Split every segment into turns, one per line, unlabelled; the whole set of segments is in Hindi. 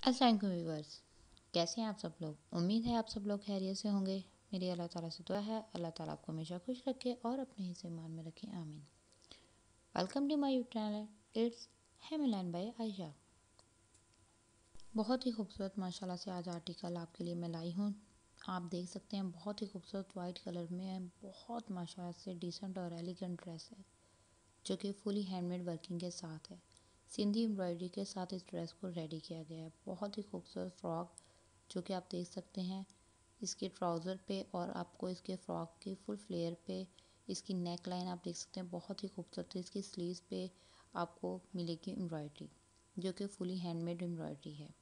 अस्सलाम वालेकुम व्यूअर्स, कैसे हैं आप सब लोग। उम्मीद है आप सब लोग खैरियत से होंगे। मेरी अल्लाह ताला से दुआ है अल्लाह ताला आपको हमेशा खुश रखे और अपने हिस्से ईमान में रखे, आमीन। Welcome to my YouTube channel, it's हेमिलान बाय आयशा। बहुत ही खूबसूरत माशाल्लाह से आज आर्टिकल आपके लिए मैं लाई हूँ। आप देख सकते हैं बहुत ही खूबसूरत वाइट कलर में है, बहुत माशाल्लाह से डिसेंट और एलिगेंट ड्रेस है जो कि फुली हैंडमेड वर्किंग के साथ है। सिंधी एम्ब्रॉयडरी के साथ इस ड्रेस को रेडी किया गया है। बहुत ही खूबसूरत फ्रॉक जो कि आप देख सकते हैं इसके ट्राउज़र पे और आपको इसके फ्रॉक की फुल फ्लेयर पे इसकी नेक लाइन आप देख सकते हैं बहुत ही खूबसूरत है। इसकी स्लीव्स पे आपको मिलेगी एम्ब्रॉयडरी जो कि फुली हैंडमेड एम्ब्रॉयडरी है।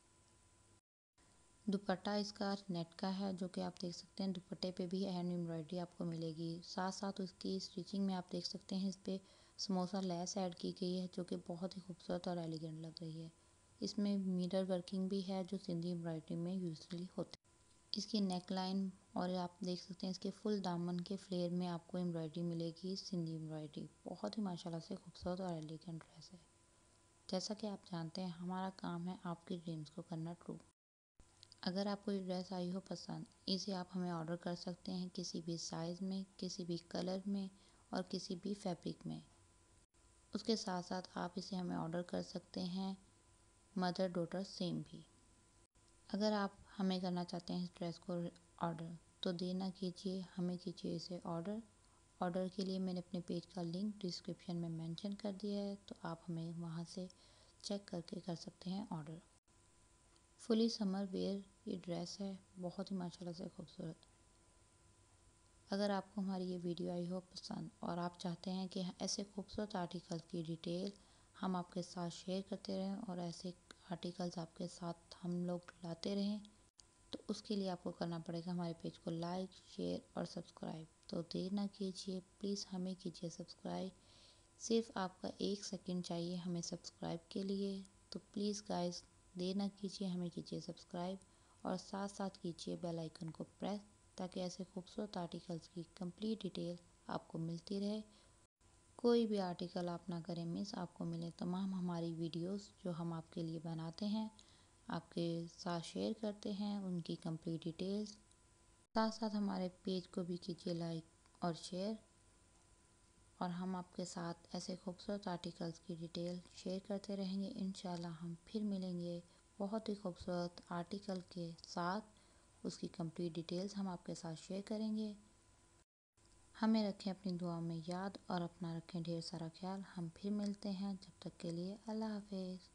दुपट्टा इसका नेट का है जो कि आप देख सकते हैं दुपट्टे पे भी हैंड एम्ब्रॉयडरी आपको मिलेगी। साथ साथ उसकी स्टिचिंग में आप देख सकते हैं इस पे समोसा लेस ऐड की गई है जो कि बहुत ही खूबसूरत और एलिगेंट लग रही है। इसमें मिरर वर्किंग भी है जो सिंधी एम्ब्रॉयडरी में यूजली होती है। इसकी नेक लाइन और आप देख सकते हैं इसके फुल दामन के फ्लेयर में आपको एम्ब्रॉयडरी मिलेगी, सिंधी एम्ब्रॉयडरी। बहुत ही माशाल्लाह से खूबसूरत और एलिगेंट ड्रेस है। जैसा कि आप जानते हैं हमारा काम है आपकी ड्रीम्स को करना ट्रू। अगर आपको ये ड्रेस आई हो पसंद, इसे आप हमें ऑर्डर कर सकते हैं किसी भी साइज़ में, किसी भी कलर में और किसी भी फैब्रिक में। उसके साथ साथ आप इसे हमें ऑर्डर कर सकते हैं मदर डॉटर सेम भी। अगर आप हमें करना चाहते हैं इस ड्रेस को ऑर्डर तो देर ना कीजिए, हमें कीजिए इसे ऑर्डर। ऑर्डर के लिए मैंने अपने पेज का लिंक डिस्क्रिप्शन में मेंशन कर दिया है, तो आप हमें वहां से चेक करके कर सकते हैं ऑर्डर। फुली समर वेयर ये ड्रेस है, बहुत ही माशाल्लाह से खूबसूरत। अगर आपको हमारी ये वीडियो आई हो पसंद और आप चाहते हैं कि ऐसे खूबसूरत आर्टिकल्स की डिटेल हम आपके साथ शेयर करते रहें और ऐसे आर्टिकल्स आपके साथ हम लोग लाते रहें, तो उसके लिए आपको करना पड़ेगा हमारे पेज को लाइक, शेयर और सब्सक्राइब। तो देर ना कीजिए, प्लीज़ हमें कीजिए सब्सक्राइब। सिर्फ आपका 1 सेकंड चाहिए हमें सब्सक्राइब के लिए, तो प्लीज़ गाइस देर ना कीजिए, हमें कीजिए सब्सक्राइब और साथ साथ कीजिए बेल आइकन को प्रेस ताकि ऐसे खूबसूरत आर्टिकल्स की कंप्लीट डिटेल आपको मिलती रहे। कोई भी आर्टिकल आप ना करें मिस, आपको मिले तमाम हमारी वीडियोस जो हम आपके लिए बनाते हैं, आपके साथ शेयर करते हैं उनकी कंप्लीट डिटेल्स। साथ साथ हमारे पेज को भी कीजिए लाइक और शेयर और हम आपके साथ ऐसे खूबसूरत आर्टिकल्स की डिटेल शेयर करते रहेंगे। इंशाल्लाह हम फिर मिलेंगे बहुत ही खूबसूरत आर्टिकल के साथ, उसकी कंप्लीट डिटेल्स हम आपके साथ शेयर करेंगे। हमें रखें अपनी दुआ में याद और अपना रखें ढेर सारा ख्याल। हम फिर मिलते हैं, जब तक के लिए अल्लाह हाफिज़।